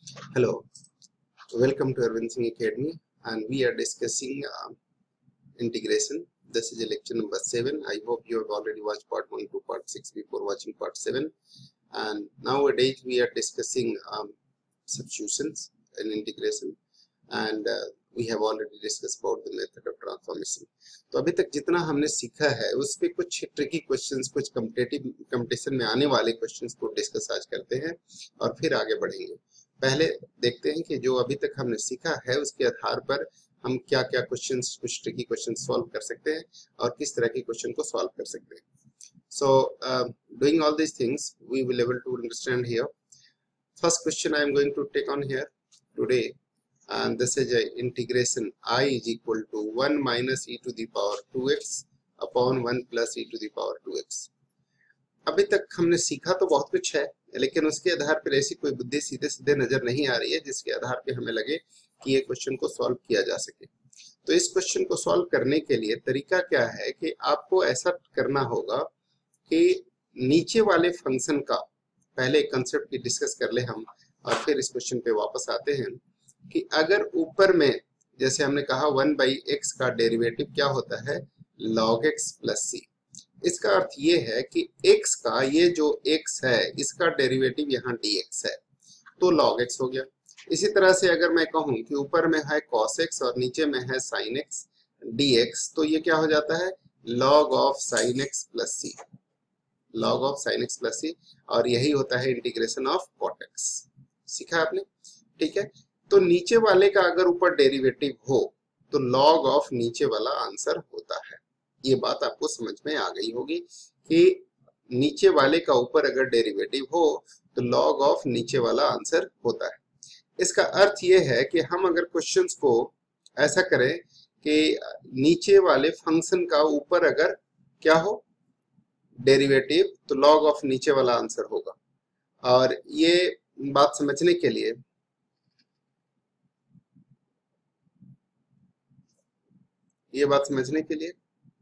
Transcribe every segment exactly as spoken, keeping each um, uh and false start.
Hello, welcome to Arvind Singh Academy, and we are discussing uh, integration. This is lecture number seven. I hope you have already watched part one to part six before watching part seven. And nowadays we are discussing um, substitutions and integration, and uh, we have already discussed about the method of transformation. तो अभी तक जितना हमने सीखा है उस पे कुछ ट्रिकी क्वेश्चंस, कुछ कॉम्पिटिटिव कंपटीशन में आने वाले क्वेश्चंस को डिस्कस आज करते हैं और फिर आगे बढ़ेंगे। पहले देखते हैं कि जो अभी तक हमने सीखा है उसके आधार पर हम क्या क्या क्वेश्चंस, कुछ ट्रिकी क्वेश्चन सॉल्व कर सकते हैं और किस तरह के क्वेश्चन को सॉल्व कर सकते हैं। So uh, doing all these things we will able to understand here. First question I am going to take on here today, and this is a integration I is equal to one minus e to the power two x upon one plus e to the power two x. अभी तक हमने सीखा तो बहुत कुछ है, लेकिन उसके आधार पर ऐसी कोई बुद्धि सीधे सीधे नजर नहीं आ रही है जिसके आधार पे हमें लगे कि ये क्वेश्चन को सॉल्व किया जा सके। तो इस क्वेश्चन को सॉल्व करने के लिए तरीका क्या है कि आपको ऐसा करना होगा कि नीचे वाले फंक्शन का पहले कंसेप्ट की डिस्कस कर ले हम और फिर इस क्वेश्चन पे वापस आते हैं कि अगर ऊपर में जैसे हमने कहा वन बाई एक्स का डेरिवेटिव क्या होता है, लॉग एक्स प्लस सी। इसका अर्थ ये है कि x का ये जो x है इसका डेरिवेटिव यहाँ dx है तो log x हो गया। इसी तरह से अगर मैं कहूं कि ऊपर में है cos x और नीचे में है sin x dx तो ये क्या हो जाता है, log of sin x plus c, log of sin x plus c, और यही होता है इंटीग्रेशन ऑफ cot x। सीखा आपने, ठीक है। तो नीचे वाले का अगर ऊपर डेरिवेटिव हो तो log of नीचे वाला आंसर होता है। ये बात आपको समझ में आ गई होगी कि नीचे वाले का ऊपर अगर डेरिवेटिव हो तो लॉग ऑफ नीचे वाला आंसर होता है। इसका अर्थ ये है कि हम अगर क्वेश्चंस को ऐसा करें कि नीचे वाले फंक्शन का ऊपर अगर क्या हो डेरिवेटिव तो लॉग ऑफ नीचे वाला आंसर होगा। और ये बात समझने के लिए ये बात समझने के लिए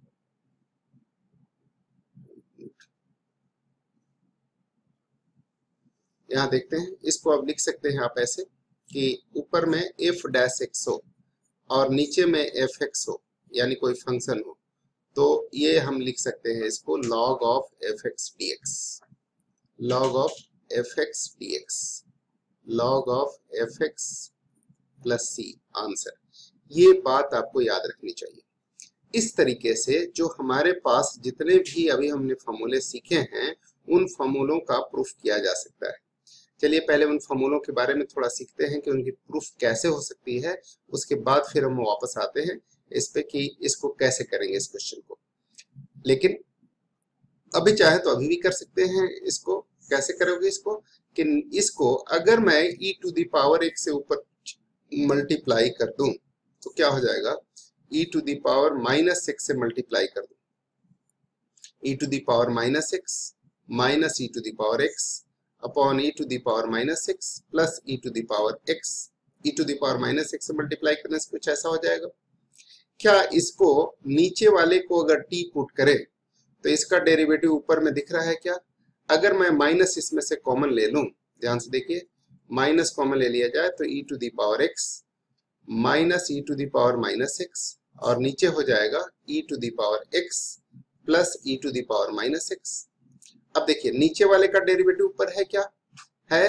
यहाँ देखते हैं, इसको आप लिख सकते हैं आप ऐसे कि ऊपर में एफ डैश एक्स हो और नीचे में एफ एक्स हो, यानी कोई फंक्शन हो, तो ये हम लिख सकते हैं इसको log of f x d x, log of f x d x, log of f x plus c answer. ये बात आपको याद रखनी चाहिए। इस तरीके से जो हमारे पास जितने भी अभी हमने फॉर्मूले सीखे हैं उन फॉर्मूलों का प्रूफ किया जा सकता है। चलिए पहले उन फॉर्मूलों के बारे में थोड़ा सीखते हैं कि उनकी प्रूफ कैसे हो सकती है, उसके बाद फिर हम वापस आते हैं इस पे कि इसको कैसे करेंगे इस क्वेश्चन को। लेकिन अभी चाहे तो अभी भी कर सकते हैं। इसको कैसे करोगे इसको कि इसको अगर मैं e टू द पावर एक से ऊपर मल्टीप्लाई कर दूं तो क्या हो जाएगा, e to the power minus six से मल्टीप्लाई कर दूं, e to the power minus six minus e to the power x upon e to the power minus six plus e to the power x, e to the power minus six से multiply करने से कुछ ऐसा हो जाएगा। क्या इसको नीचे वाले को अगर t पुट करें तो इसका डेरिवेटिव ऊपर में दिख रहा है क्या? अगर मैं माइनस इसमें से कॉमन ले लूं, ध्यान से देखिए, माइनस कॉमन ले लिया जाए तो e to the power x minus e to the power minus six और नीचे हो जाएगा e to the power x plus e to the power minus six. अब देखिए नीचे वाले का डेरिवेटिव ऊपर है क्या है,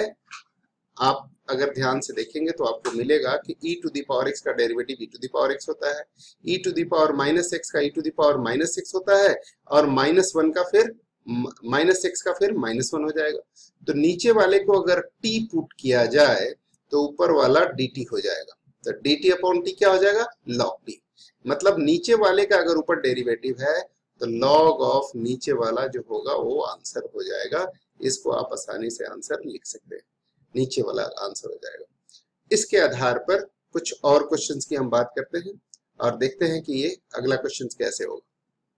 आप अगर ध्यान से देखेंगे तो आपको मिलेगा कि e to the power x का derivative e to the power x होता है, e to the power minus x का e to the power minus six होता है और माइनस वन का फिर माइनस सिक्स का फिर माइनस वन हो जाएगा। तो नीचे वाले को अगर t पुट किया जाए तो ऊपर वाला dt हो जाएगा। तो dt अपॉन t क्या हो जाएगा, log t। मतलब नीचे वाले का अगर ऊपर डेरिवेटिव है तो लॉग ऑफ नीचे वाला जो होगा वो आंसर हो जाएगा। इसको आप आसानी से आंसर लिख सकते हैं, नीचे वाला आंसर हो जाएगा। इसके आधार पर कुछ और क्वेश्चंस की हम बात करते हैं और देखते हैं कि ये अगला क्वेश्चन कैसे होगा।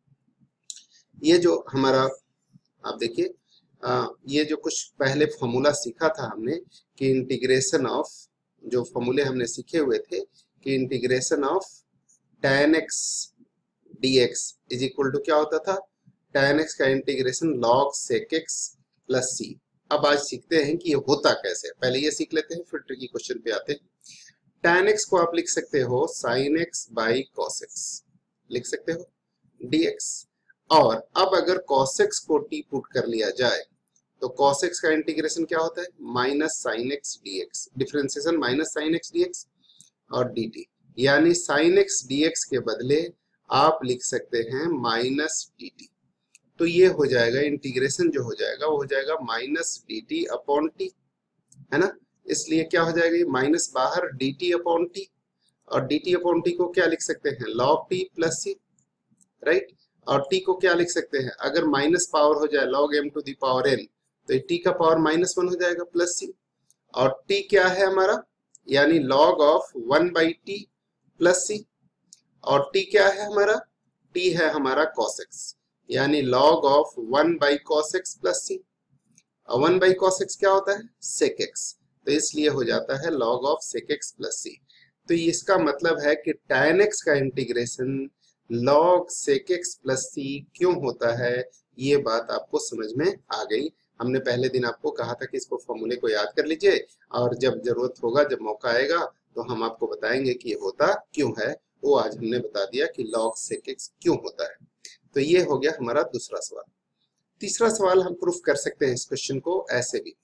ये जो हमारा आप देखिए, ये जो कुछ पहले फॉर्मूला सीखा था हमने कि इंटीग्रेशन ऑफ, जो फॉर्मूले हमने सीखे हुए थे कि integration of tan x dx is equal to क्या होता था, tan x का integration log sec x plus c. अब आज सीखते हैं कि ये होता कैसे है। पहले ये सीख लेते हैं, फिर ट्रिकी क्वेश्चन पे आते हैं। tan x को आप लिख सकते हो sin x by cos x, लिख सकते हो dx। और अब अगर cos x को t पुट कर लिया जाए तो cos x का इंटीग्रेशन क्या होता है, minus sine x d x, differentiation minus sine x d x और dt, यानी साइन एक्स डी एक्स के बदले आप लिख सकते हैं माइनस dt। तो ये हो जाएगा इंटीग्रेशन, जो हो जाएगा वो हो जाएगा minus d t upon t, है ना। इसलिए क्या हो जाएगा, ये माइनस बाहर dt अपॉन टी, और dt अपॉन टी को क्या लिख सकते हैं, log t plus c, right. और t को क्या लिख सकते हैं, अगर माइनस पावर हो जाए log m to the power n, तो t का पावर माइनस वन हो जाएगा प्लस सी। और t क्या है हमारा, यानी log of one by t plus c. और t क्या है हमारा, t है हमारा cos x, यानी log of one by cos x plus c. और वन बाई cos x क्या होता है, sec x, तो इसलिए हो जाता है log of sec x plus c. तो इसका मतलब है कि tan x का integration log sec x plus c क्यों होता है, ये बात आपको समझ में आ गई। हमने पहले दिन आपको कहा था कि इसको फॉर्मूले को याद कर लीजिए, और जब जरूरत होगा, जब मौका आएगा, तो हम आपको बताएंगे कि ये होता क्यों है। वो आज हमने बता दिया कि log sec x क्यों होता है। तो ये हो गया हमारा दूसरा सवाल। तीसरा सवाल हम प्रूफ कर सकते हैं इस क्वेश्चन को ऐसे भी,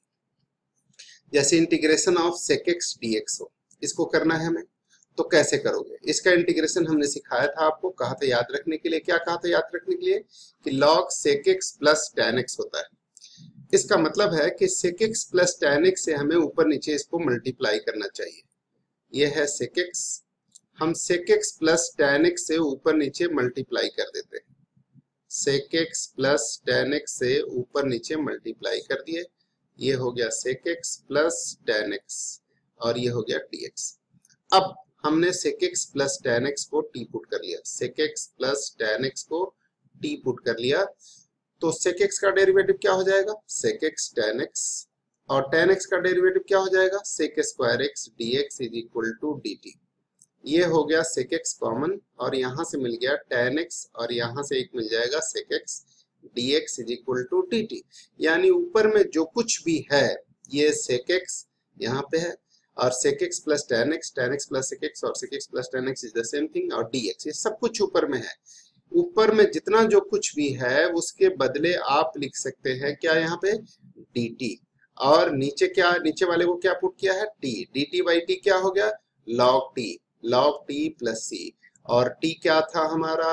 जैसे integration of sec x dx हो, इसको करना है हमें, तो कैसे करोगे। इसका इंटीग्रेशन हमने सिखाया था आपको, कहा था याद रखने के लिए, क्या कहा था याद रखने के लिए, कि log sec x plus tan x होता है। इसका मतलब है कि sec x plus tan x से हमें ऊपर नीचे इसको मल्टीप्लाई करना चाहिए। ये है sec x, हम sec x plus tan x से ऊपर नीचे मल्टीप्लाई कर देते हैं। sec x plus tan x से ऊपर नीचे मल्टीप्लाई कर दिए, ये हो गया sec x plus tan x, और ये हो गया dx। अब हमने sec x plus tan x को t पुट कर लिया, sec x plus tan x को t पुट कर लिया, तो sec x का डेरिवेटिव क्या हो जाएगा, sec x tan x, और tan x का डेरिवेटिव क्या हो जाएगा, sec square x dx is equal to dt। ये हो गया sec x कॉमन, और यहां से मिल गया tan x, और यहां से एक मिल जाएगा sec x dx is equal to dt। यानी ऊपर में जो कुछ भी है ये sec x यहाँ पे है, और sec x plus tan x, tan x plus sec x, और sec x plus tan x is the same thing, और dx, ये सब कुछ ऊपर में है। ऊपर में जितना जो कुछ भी है उसके बदले आप लिख सकते हैं क्या, यहाँ पे dt, और नीचे क्या, नीचे वाले को क्या पुट किया है, t, dt बाई t क्या हो गया, log t, log t plus c। और t क्या था हमारा,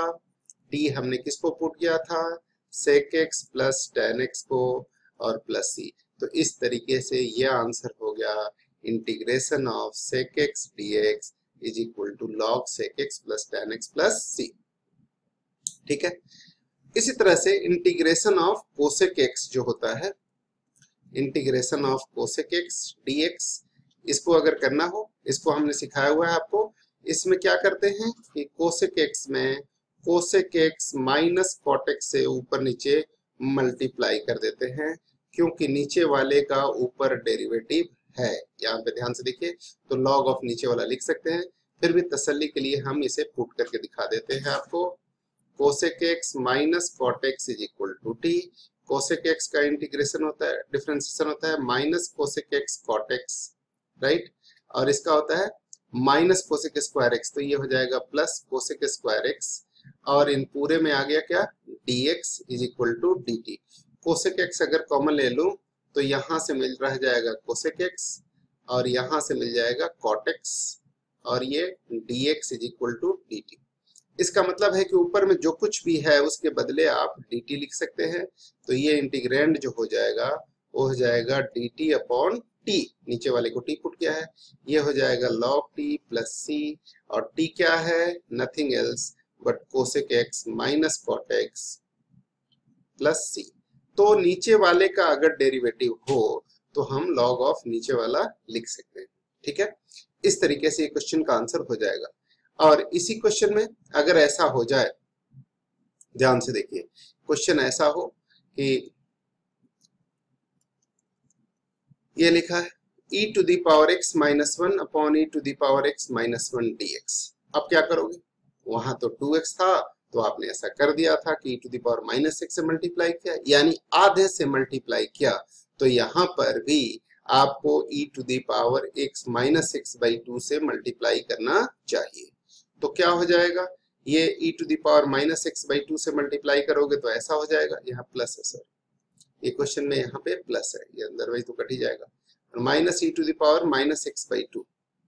t हमने किसको पुट किया था, sec x plus tan x को, और प्लस c। तो इस तरीके से ये आंसर हो गया integration of sec x dx is equal to log sec x plus tan x plus c। ठीक है। इसी तरह से इंटीग्रेशन ऑफ cosec x जो होता है, integration of cosec x dx, इसको अगर करना हो, इसको हमने सिखाया हुआ है आपको। इसमें क्या करते हैं कि cosec x में cosec x minus cot x से ऊपर नीचे मल्टीप्लाई कर देते हैं, क्योंकि नीचे वाले का ऊपर डेरिवेटिव है। यहाँ पे ध्यान से देखिए, तो log ऑफ नीचे वाला लिख सकते हैं, फिर भी तसल्ली के लिए हम इसे पुट करके दिखा देते हैं आपको। cosec x minus cot x is equal to t, cosec x का इंटीग्रेशन होता है, डिफरेंशिएशन होता है minus cosec x cot x, right, और इसका होता है माइनस cosec स्क्वायर x, तो ये हो जाएगा प्लस cosec स्क्वायर x, और इन पूरे में आ गया क्या, dx is equal to dt। cosec x अगर कॉमन ले लूं तो यहां से मिल रह जाएगा cosec x, और यहां से मिल जाएगा cot x, और ये dx is equal to dt। इसका मतलब है कि ऊपर में जो कुछ भी है उसके बदले आप dt लिख सकते हैं। तो ये इंटीग्रेंड जो हो जाएगा वो हो जाएगा dt अपॉन t, नीचे वाले को t पुट किया है, ये हो जाएगा log t प्लस c, और t क्या है, nothing else but cosec x minus cot x plus c। तो नीचे वाले का अगर डेरिवेटिव हो तो हम log ऑफ नीचे वाला लिख सकते हैं। ठीक है, इस तरीके से ये क्वेश्चन का आंसर हो जाएगा। और इसी क्वेश्चन में अगर ऐसा हो जाए, ध्यान से देखिए, क्वेश्चन ऐसा हो कि ये लिखा है e to the power x minus one upon e to the power x minus one dx। अब क्या करोगे, वहां तो टू एक्स था तो आपने ऐसा कर दिया था कि e to the power minus x से मल्टीप्लाई किया, यानी आधे से मल्टीप्लाई किया, तो यहाँ पर भी आपको e to the power x minus x by two से मल्टीप्लाई करना चाहिए। तो क्या हो जाएगा, ये e to the power minus x by two से मल्टीप्लाई करोगे तो ऐसा हो जाएगा, यहाँ प्लस है सर, ये क्वेश्चन में यहाँ पे प्लस है, ये अदरवाइज तो कट ही जाएगा, और minus e to the power minus x by two,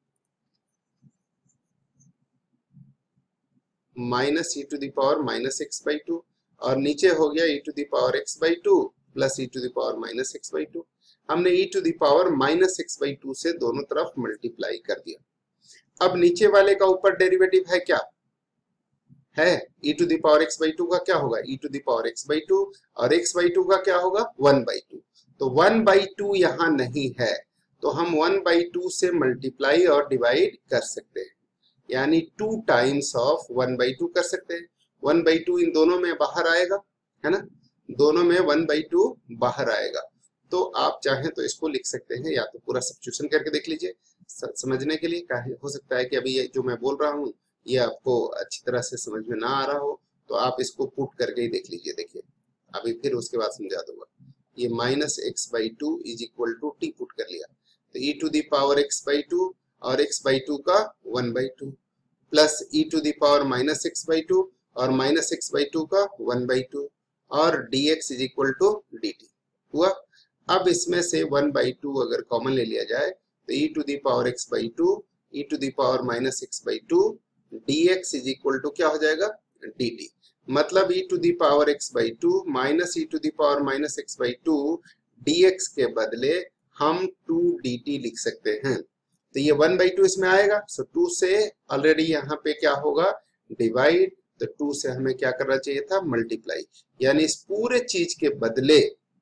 minus e to the power minus x by two, और नीचे हो गया e to the power x by two plus e to the power minus x by two. हमने e to the power minus x by two से दोनों तरफ multiply कर दिया। अब नीचे वाले का ऊपर डेरिवेटिव है क्या है, e to the power x by two का क्या होगा, e to the power x by two, और x बाई टू का क्या होगा, वन बाई टू। तो वन बाई टू यहाँ नहीं है, तो हम वन बाई टू से मल्टीप्लाई और डिवाइड कर सकते हैं, यानी two times of one by two कर सकते हैं। वन बाई टू इन दोनों में बाहर आएगा, है ना, दोनों में वन बाई टू बाहर आएगा। तो आप चाहें तो इसको लिख सकते हैं, या तो पूरा सब्स्टिट्यूशन करके देख लीजिए समझने के लिए, क्या हो सकता है कि अभी ये जो मैं बोल रहा हूँ ये आपको अच्छी तरह से समझ में ना आ रहा हो, तो आप इसको पुट करके ही देख लीजिए। देखिए अभी फिर उसके बाद समझा दूंगा। ये minus x by two is equal to t put कर लिया, तो e to the power x by two और एक्स बाई टू का one by two plus e to the power minus x by two और minus x by two का one by two और d x is equal to d t हुआ। अब इसमें से one by two अगर common ले लिया जाए तो e to the power x by two e to the power minus x by two d x is equal to क्या हो जाएगा, डी टी। मतलब e to the power x by two minus e to the power minus x by two d x के बदले हम to d t लिख सकते हैं। तो ये वन बाई टू इसमें आएगा, सो टू से ऑलरेडी यहाँ पे क्या होगा, डिवाइड, तो टू से हमें क्या करना चाहिए था, मल्टीप्लाई। यानी इस पूरे चीज के बदले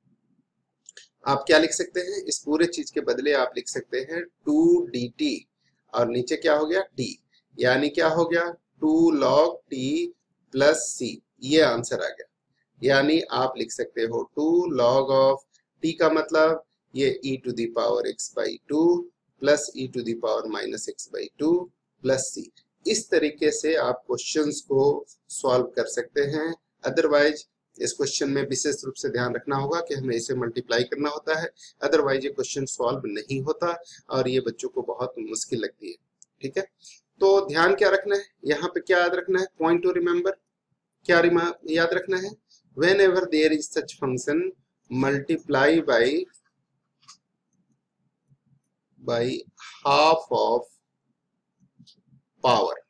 आप क्या लिख सकते हैं, इस पूरे चीज के बदले आप लिख सकते हैं टू डी टी, और नीचे क्या हो गया, टी, यानी क्या हो गया, two log t plus c, ये आंसर आ गया। यानी आप लिख सकते हो टू लॉग ऑफ टी का मतलब ये e to the power x by two plus e to the power minus x by two plus c. इस तरीके से आप क्वेश्चंस को सॉल्व कर सकते हैं। अदरवाइज इस क्वेश्चन में विशेष रूप से ध्यान रखना होगा कि हमें इसे मल्टीप्लाई करना होता है, अदरवाइज ये क्वेश्चन सॉल्व नहीं होता और ये बच्चों को बहुत मुश्किल लगती है। ठीक है, तो ध्यान क्या रखना है, यहाँ पे क्या याद रखना है, पॉइंट टू रिमेम्बर, क्या याद रखना है, whenever there is such function multiply by by half of power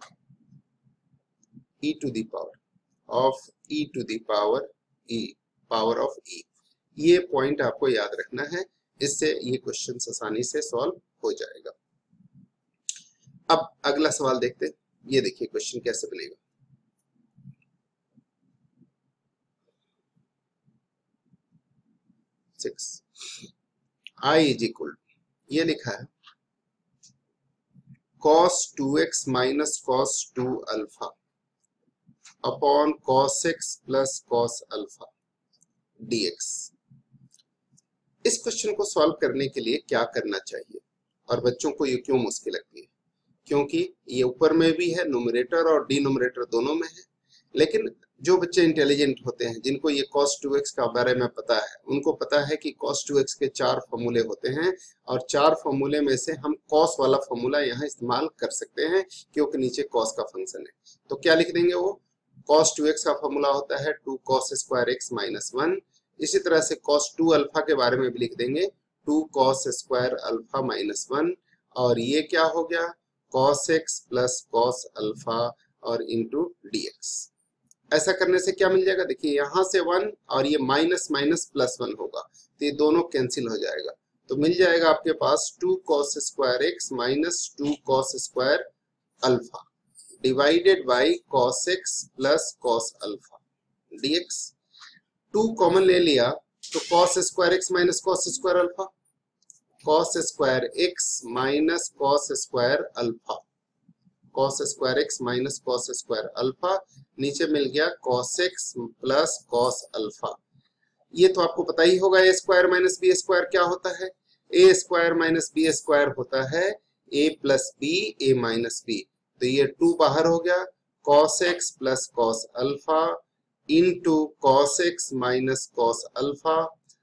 e to the power of e to the power e power of e, ये पॉइंट आपको याद रखना है, इससे ये क्वेश्चन आसानी से सॉल्व हो जाएगा। अब अगला सवाल देखते हैं, ये देखिए क्वेश्चन कैसे बनेगा। सिक्स आई इज इक्वल, ये लिखा है cos two x minus cos two alpha upon cos x plus cos alpha dx। इस क्वेश्चन को सॉल्व करने के लिए क्या करना चाहिए और बच्चों को ये क्यों मुश्किल लगती है, क्योंकि ये ऊपर में भी है, न्यूमरेटर और डिनोमिनेटर दोनों में है। लेकिन जो बच्चे इंटेलिजेंट होते हैं, जिनको ये cos टू एक्स का बारे में पता है, उनको पता है कि cos टू एक्स के चार फॉर्मूले होते हैं और चार फॉर्मूले में से हम cos वाला फॉर्मूला यहाँ इस्तेमाल कर सकते हैं क्योंकि नीचे cos का फंक्शन है। तो क्या लिख देंगे, वो cos टू एक्स का फॉर्मूला होता है two cos square x minus one. इसी तरह से cos टू अल्फा के बारे में भी लिख देंगे two cos square alpha minus one, और ये क्या हो गया, cos x plus cos alpha और इंटू डी एक्स। ऐसा करने से क्या मिल जाएगा, देखिए यहाँ से वन और ये माइनस माइनस प्लस वन होगा, तो ये दोनों कैंसिल हो जाएगा, तो मिल जाएगा आपके पास two cos square x minus two cos square alpha divided by cos x plus cos alpha dx। Two common ले लिया तो cos square x minus cos square alpha, cos square x minus cos square alpha, cos square x minus cos square alpha, नीचे मिल गया cos x plus cos alpha. ये तो आपको पता ही होगा a square minus b square क्या होता है, ए स्क्वायर माइनस बी स्क्वायर होता है a plus b a minus b, तो ये टू बाहर हो गया, cos x plus cos alpha into cos x minus cos alpha,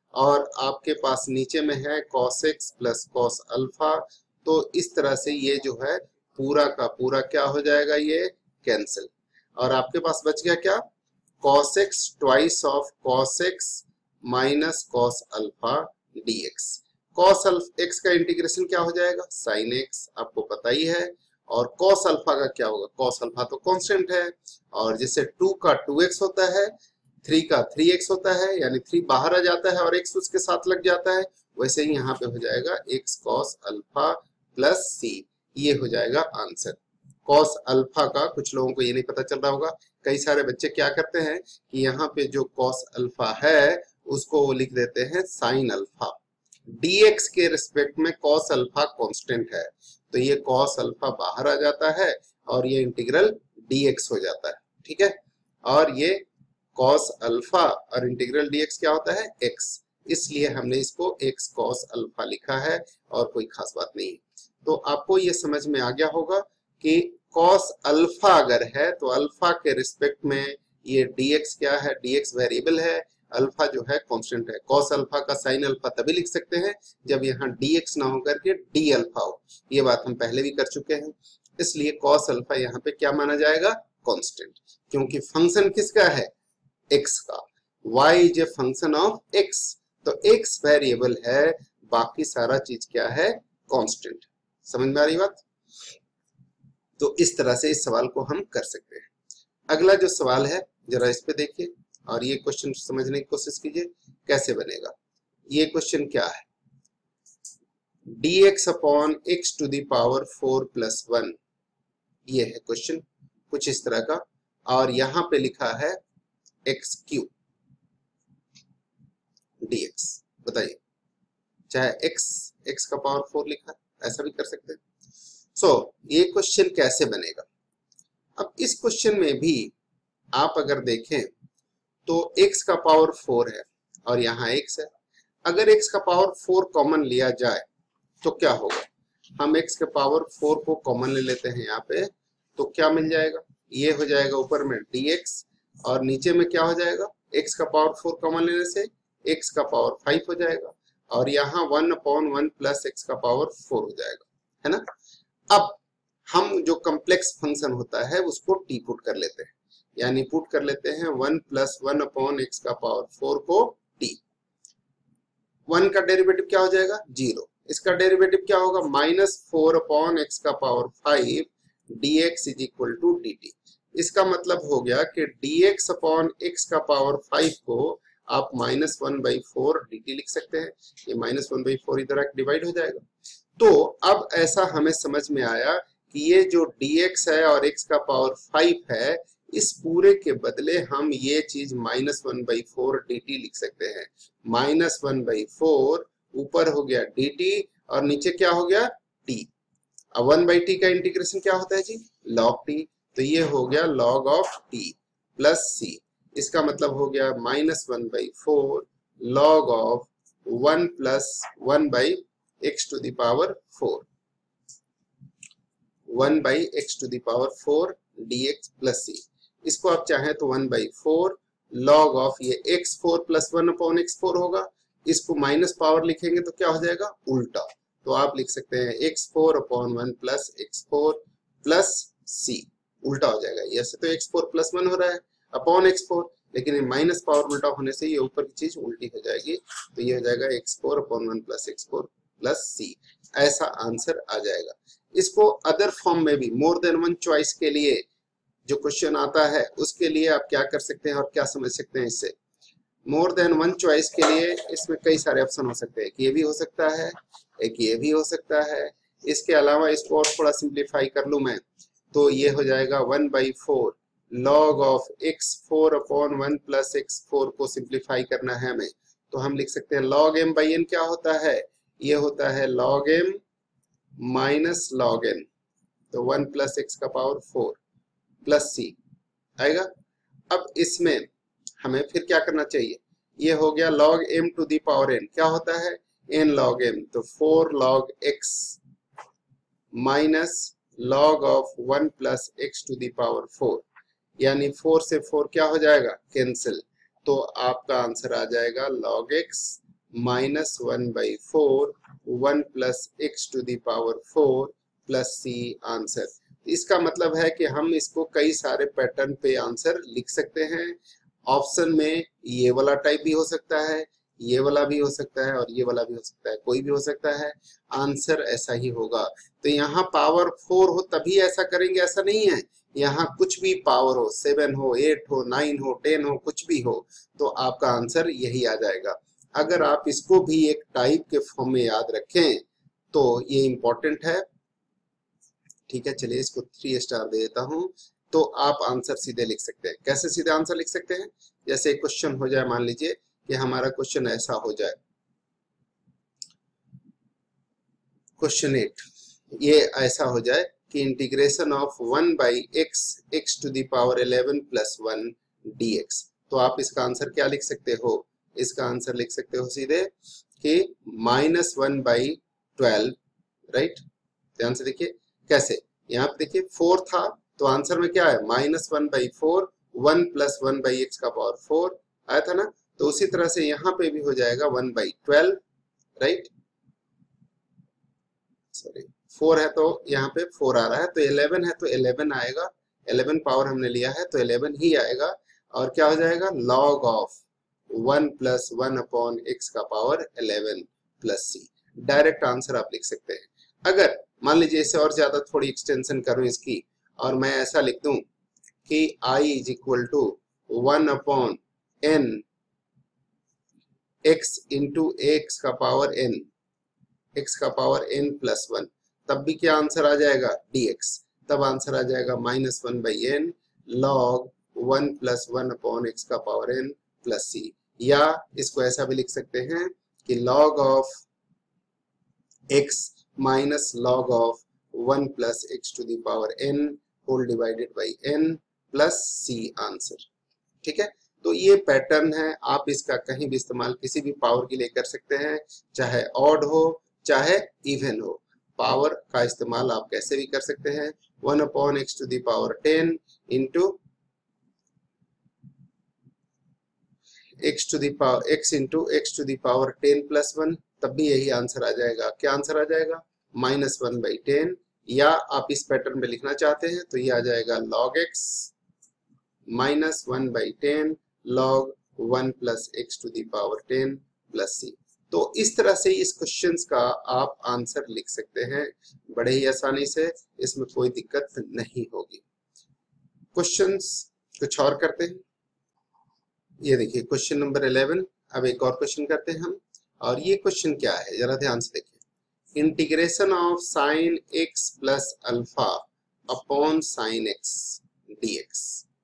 और आपके पास नीचे में है cos x plus cos alpha. तो इस तरह से ये जो है पूरा का पूरा क्या हो जाएगा, ये कैंसिल, और आपके पास बच गया क्या, cos x twice of cos x minus cos alpha dx। cos x का इंटीग्रेशन क्या हो जाएगा, sin x, आपको पता ही है, और cos अल्फा का क्या होगा, cos अल्फा तो कांस्टेंट है, और जैसे टू का टू एक्स होता है, थ्री का थ्री एक्स होता है, यानी थ्री बाहर आ जाता है और x उसके साथ लग जाता है, वैसे ही यहाँ पे हो जाएगा x cos alpha plus c, ये हो जाएगा आंसर। cos अल्फा का कुछ लोगों को ये नहीं पता चल रहा होगा, कई सारे बच्चे क्या करते हैं कि यहाँ पे जो cos अल्फा है उसको वो लिख देते हैं sin अल्फा। dx के रिस्पेक्ट में cos अल्फा कांस्टेंट है, तो ये cos अल्फा बाहर आ जाता है और ये इंटीग्रल dx हो जाता है, ठीक है। और ये cos अल्फा और इंटीग्रल dx क्या होता है, x, इसलिए हमने इसको x cos अल्फा लिखा है और कोई खास बात नहीं है। तो आपको ये समझ में आ गया होगा कि cos अल्फा अगर है तो अल्फा के रिस्पेक्ट में ये dx क्या है, dx वेरिएबल है, अल्फा जो है कांस्टेंट है। cos अल्फा का sin अल्फा तभी लिख सकते हैं जब यहाँ dx ना होकर के d अल्फा हो, ये बात हम पहले भी कर चुके हैं। इसलिए cos अल्फा यहाँ पे क्या माना जाएगा, कांस्टेंट, क्योंकि फंक्शन किसका है, x का, y is a function of x, तो x वेरिएबल है, बाकी सारा चीज क्या है, कांस्टेंट। समझ में आ रही बात। तो इस तरह से इस सवाल को हम कर सकते हैं। अगला जो सवाल है जरा इस पे देखिए और ये क्वेश्चन समझने की कोशिश कीजिए कैसे बनेगा। ये क्वेश्चन क्या है, dx upon x to the power four plus one, ये है क्वेश्चन कुछ इस तरह का, और यहाँ पे लिखा है एक्स क्यू dx। बताइए, चाहे x x का पावर फोर लिखा है, ऐसा भी कर सकते हैं। सो so, ये क्वेश्चन कैसे बनेगा। अब इस क्वेश्चन में भी आप अगर देखें तो x का पावर फोर है और यहाँ x है। अगर x का पावर फोर कॉमन लिया जाए तो क्या होगा, हम x के पावर फोर को कॉमन ले लेते हैं यहाँ पे, तो क्या मिल जाएगा, ये हो जाएगा ऊपर में dx और नीचे में क्या हो जाएगा, x का पावर फोर कॉमन लेने से x का पावर फाइव हो जाएगा, और यहाँ one upon one plus x का पावर फोर हो जाएगा, है ना। अब हम जो कॉम्प्लेक्स फंक्शन होता है उसको टी पुट कर लेते हैं, यानी पुट कर लेते हैं one plus one upon x का पावर फोर को टी। वन का डेरिवेटिव क्या हो जाएगा, जीरो, इसका डेरिवेटिव क्या होगा, माइनस फोर अपॉन एक्स का power five d x is equal to d t. इसका मतलब हो गया कि डी एक्स अपॉन एक्स का पावर फाइव को आप minus one by four d t लिख सकते हैं, ये माइनस वन बाई फोर इधर डिवाइड हो जाएगा। तो अब ऐसा हमें समझ में आया कि ये जो dx है और x का पावर फाइव है, इस पूरे के बदले हम ये चीज minus one by four d t लिख सकते हैं। माइनस वन बाई फोर ऊपर हो गया dt और नीचे क्या हो गया t। अब वन बाई टी का इंटीग्रेशन क्या होता है जी, log t, तो ये हो गया log of t plus c। इसका मतलब हो गया minus one by four log of one plus one by x to the power four, one by x to the power four dx plus c। इसको आप चाहें तो one by four log of ये x four plus one upon x four होगा, इसको minus power लिखेंगे तो क्या हो जाएगा उल्टा, तो आप लिख सकते हैं x four upon one plus x four plus c, उल्टा हो जाएगा। ऐसे तो एक्स फोर प्लस वन हो रहा है अपॉन एक्स फोर, लेकिन माइनस पावर उल्टा होने से ये ऊपर की चीज उल्टी हो जाएगी, तो ये हो जाएगा x four upon one plus x four plus c, ऐसा आंसर आ जाएगा। इसको अदर फॉर्म में भी मोर देन वन चॉइस के लिए जो क्वेश्चन आता है उसके लिए आप क्या कर सकते हैं और क्या समझ सकते हैं इससे। मोर देन वन चॉइस के लिए इसमें कई सारे ऑप्शन हो सकते हैं, कि ये भी हो सकता है, एक ये भी हो सकता है। इसके अलावा इसको और थोड़ा सिंप्लीफाई कर लूं मैं, तो ये हो जाएगा one by four log of x four upon one plus x four को सिंप्लीफाई करना है हमें, तो हम लिख सकते हैं लॉग एम बाई एन क्या होता है, ये होता है log m minus log n, तो वन प्लस एक्स का पावर फोर प्लस सी आएगा। अब इसमें हमें फिर क्या करना चाहिए, ये हो गया log m to the power n, क्या होता है एन लॉग एम, तो four log x minus log of one plus x to the power four, यानी फोर से फोर क्या हो जाएगा कैंसिल, तो आपका आंसर आ जाएगा log x minus one by four one plus x to the power four plus c answer. इसका मतलब है कि हम इसको कई सारे पैटर्न पे आंसर लिख सकते हैं। ऑप्शन में ये वाला टाइप भी हो सकता है, ये वाला भी हो सकता है और ये वाला भी हो सकता है, कोई भी हो सकता है, आंसर ऐसा ही होगा। तो यहाँ पावर फोर हो तभी ऐसा करेंगे ऐसा नहीं है, यहाँ कुछ भी पावर हो, सेवन हो, एट हो, नाइन हो, टेन हो, कुछ भी हो, तो आपका आंसर यही आ जाएगा। अगर आप इसको भी एक टाइप के फॉर्म में याद रखें तो ये इंपॉर्टेंट है। ठीक है, चलिए इसको थ्री स्टार दे देता हूं। तो आप आंसर सीधे लिख सकते हैं। कैसे सीधे आंसर लिख सकते हैं? जैसे क्वेश्चन हो जाए, मान लीजिए कि हमारा क्वेश्चन ऐसा हो जाए, क्वेश्चन एट, ये ऐसा हो जाए कि integration of one by x x to the power eleven plus one d x. तो आप इसका आंसर क्या लिख सकते हो? इसका आंसर लिख सकते हो सीधे कि minus one by twelve, right. ध्यान से देखिए कैसे, यहाँ पे देखिए फोर था तो आंसर में क्या है, minus one by four, one plus one by x का पावर फोर आया था ना। तो उसी तरह से यहाँ पे भी हो जाएगा one by twelve, right, sorry four है तो यहाँ पे फोर आ रहा है, तो इलेवन है तो इलेवन आएगा, इलेवन पावर हमने लिया है तो इलेवन ही आएगा। और क्या हो जाएगा, log of one plus one upon x का पावर इलेवन प्लस सी। डायरेक्ट आंसर आप लिख सकते हैं। अगर मान लीजिए इसे और ज्यादा थोड़ी एक्सटेंशन करूं इसकी, और मैं ऐसा लिख दूं कि i is equal to one upon n x into x का पावर n, x का पावर n प्लस वन, तब भी क्या आंसर आ जाएगा, dx। तब आंसर आ जाएगा minus one by n log one plus one upon x का पावर n प्लस सी। या इसको ऐसा भी लिख सकते हैं कि log of x minus log of one plus x to the power n whole divided by n plus c answer. ठीक है, तो ये पैटर्न है, आप इसका कहीं भी इस्तेमाल किसी भी पावर के लिए कर सकते हैं, चाहे ऑड हो चाहे इवन हो। पावर का इस्तेमाल आप कैसे भी कर सकते हैं, one upon x to the power ten into x to the power x into x to the power ten plus one, तब भी यही आंसर आ जाएगा। क्या आंसर आ जाएगा, माइनस वन बाई टेन। या आप इस पैटर्न में लिखना चाहते हैं तो ये आ जाएगा log x minus one by ten log one plus x to the power ten plus c. तो इस तरह से इस क्वेश्चंस का आप आंसर लिख सकते हैं बड़े ही आसानी से, इसमें कोई दिक्कत नहीं होगी। क्वेश्चंस कुछ और करते हैं। ये देखिए क्वेश्चन नंबर इलेवन। अब एक और क्वेश्चन करते हैं हम, और ये क्वेश्चन क्या है जरा ध्यान से देखिए। Integration of sine x plus alpha upon sine x dx.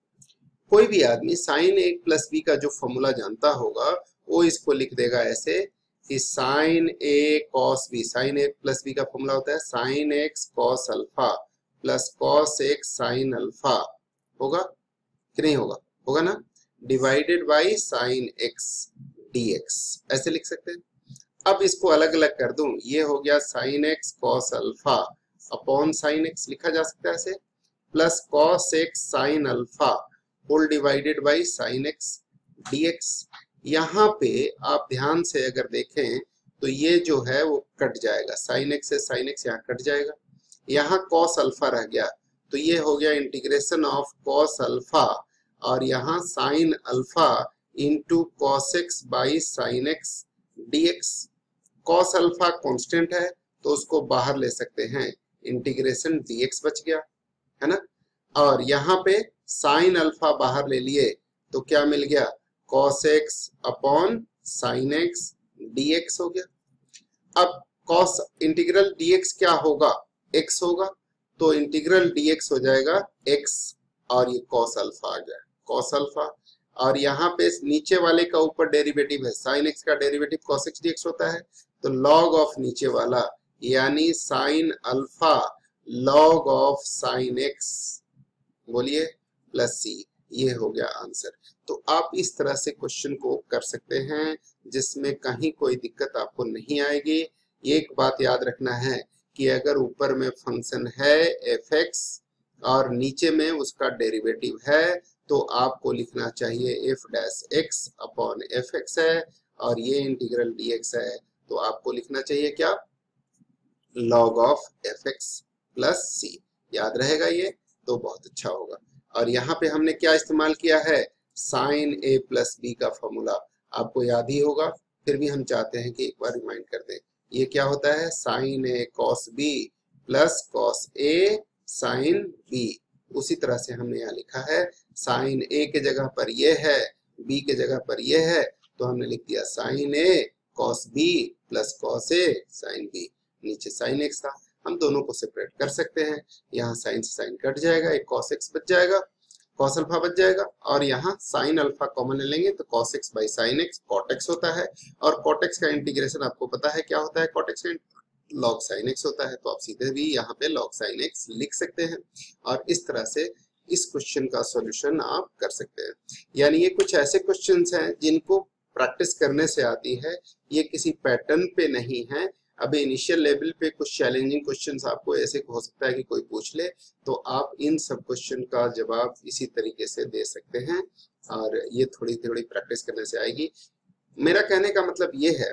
कोई भी आदमी साइन ए प्लस बी का जो फॉर्मूला जानता होगा वो इसको लिख देगा ऐसे कि sine a cos b, sine a plus b का फॉर्मूला होता है sine x cos alpha plus cos x sine alpha, होगा कि नहीं होगा, होगा ना, divided by sine x dx, ऐसे लिख सकते हैं। अब इसको अलग अलग कर दूं, ये हो गया sine x cos alpha upon sine x लिखा जा सकता है ऐसे, plus cos x sine alpha whole divided by sine x dx. यहाँ पे आप ध्यान से अगर देखें तो ये जो है वो कट जाएगा, साइन एक्स से साइन एक्स यहाँ कट जाएगा, यहाँ कॉस अल्फा रह गया, तो ये हो गया इंटीग्रेशन ऑफ कॉस अल्फा, और यहाँ sine alpha into cos x by sine x dx. Cos alpha constant है तो उसको बाहर ले सकते हैं, इंटीग्रेशन डीएक्स बच गया, है ना। और यहाँ पे साइन अल्फा बाहर ले लिए तो क्या मिल गया, cos x upon sine x dx हो गया। अब कॉस इंटीग्रल डीएक्स क्या होगा, एक्स होगा, तो इंटीग्रल डीएक्स हो जाएगा एक्स, और ये कॉस अल्फा आ गया, कॉस अल्फा। और यहाँ पे नीचे वाले का ऊपर डेरिवेटिव है, साइन एक्स का डेरिवेटिव कॉस एक्स डीएक्स होता है, तो लॉग ऑफ नीचे वाला यानी sine alpha log of sine x, बोलिए, प्लस सी, ये हो गया आंसर। तो आप इस तरह से क्वेश्चन को कर सकते हैं जिसमें कहीं कोई दिक्कत आपको नहीं आएगी। एक बात याद रखना है कि अगर ऊपर में फंक्शन है एफ एक्स और नीचे में उसका डेरिवेटिव है तो आपको लिखना चाहिए f dash x upon f x है, और ये इंटीग्रल dx है, तो आपको लिखना चाहिए क्या, log of f x plus c. याद रहेगा ये तो बहुत अच्छा होगा। और यहाँ पे हमने क्या इस्तेमाल किया है, साइन ए प्लस बी का फॉर्मूला, आपको याद ही होगा, फिर भी हम चाहते हैं कि एक बार रिमाइंड कर दें। ये क्या होता है, sine a cos b plus cos a sine b. उसी तरह से हमने यहाँ लिखा है, साइन ए के जगह पर ये है, बी के जगह पर ये है, तो हमने लिख दिया sine a cos b plus cos a sine b. नीचे साइन एक्स था, हम दोनों को सेपरेट कर सकते हैं, यहाँ साइन से साइन कट जाएगा, एक कॉस एक्स बच जाएगा, कॉस अल्फा बच जाएगा, और यहाँ साइन अल्फा कॉमन ले लेंगे तो cos x by sine x cot x होता है। और कॉट एक्स का इंटीग्रेशन आपको पता है क्या होता है, कॉट एक्स का लॉग साइन एक्स होता है, तो आप सीधे भी यहाँ पे लॉग साइन एक्स लिख सकते हैं। और इस तरह से इस क्वेश्चन का सॉल्यूशन आप कर सकते हैं। यानी ये कुछ ऐसे क्वेश्चंस हैं जिनको प्रैक्टिस करने से आती है, ये किसी पैटर्न पे नहीं है। अभी इनिशियल लेवल पे कुछ चैलेंजिंग क्वेश्चंस आपको ऐसे हो सकता है कि कोई पूछ ले, तो आप इन सब क्वेश्चन का जवाब इसी तरीके से दे सकते हैं, और ये थोड़ी थोड़ी प्रैक्टिस करने से आएगी। मेरा कहने का मतलब ये है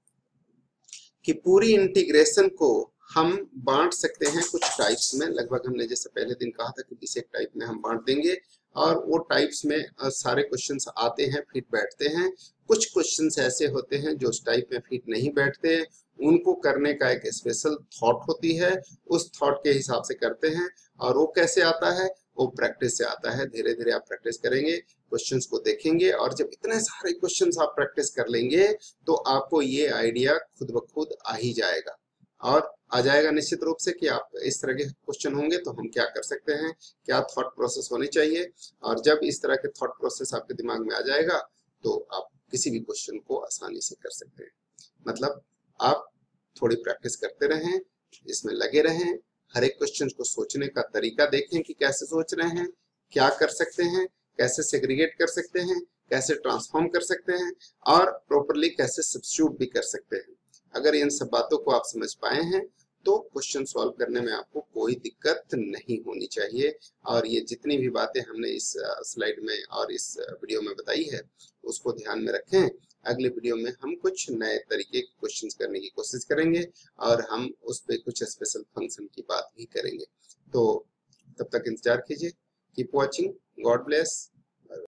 कि पूरी इंटीग्रेशन को हम बांट सकते हैं कुछ टाइप्स में। लगभग हमने जैसे पहले दिन कहा था कि बीस एक टाइप में हम बांट देंगे, और वो टाइप्स में सारे क्वेश्चंस आते हैं, फिट बैठते हैं। कुछ क्वेश्चंस ऐसे होते हैं जो उस टाइप में फिट नहीं बैठते, उनको करने का एक स्पेशल थॉट होती है, उस थॉट के हिसाब से करते हैं। और वो कैसे आता है, वो प्रैक्टिस से आता है। धीरे धीरे आप प्रैक्टिस करेंगे, क्वेश्चंस को देखेंगे, और जब इतने सारे क्वेश्चंस आप प्रैक्टिस कर लेंगे तो आपको ये आइडिया खुद ब खुद आ ही जाएगा। और आ जाएगा निश्चित रूप से कि आप इस तरह के क्वेश्चन होंगे तो हम क्या कर सकते हैं, क्या थॉट प्रोसेस होनी चाहिए। और जब इस तरह के थॉट प्रोसेस आपके दिमाग में आ जाएगा तो आप किसी भी क्वेश्चन को आसानी से कर सकते हैं। मतलब आप थोड़ी प्रैक्टिस करते रहें, इसमें लगे रहें, हर एक क्वेश्चन को सोचने का तरीका देखें कि कैसे सोच रहे हैं, क्या कर सकते हैं, कैसे सेग्रीगेट कर सकते हैं, कैसे ट्रांसफॉर्म कर सकते हैं, और प्रॉपरली कैसे सब्स्टिट्यूट भी कर सकते हैं। अगर इन सब बातों को आप समझ पाए हैं तो क्वेश्चन सॉल्व करने में आपको कोई दिक्कत नहीं होनी चाहिए। और ये जितनी भी बातें हमने इस स्लाइड में और इस वीडियो में बताई है उसको ध्यान में रखें। अगले वीडियो में हम कुछ नए तरीके के क्वेश्चंस करने की कोशिश करेंगे, और हम उस पर कुछ स्पेशल फंक्शन की बात भी करेंगे। तो तब तक इंतजार कीजिए। Keep watching, God bless.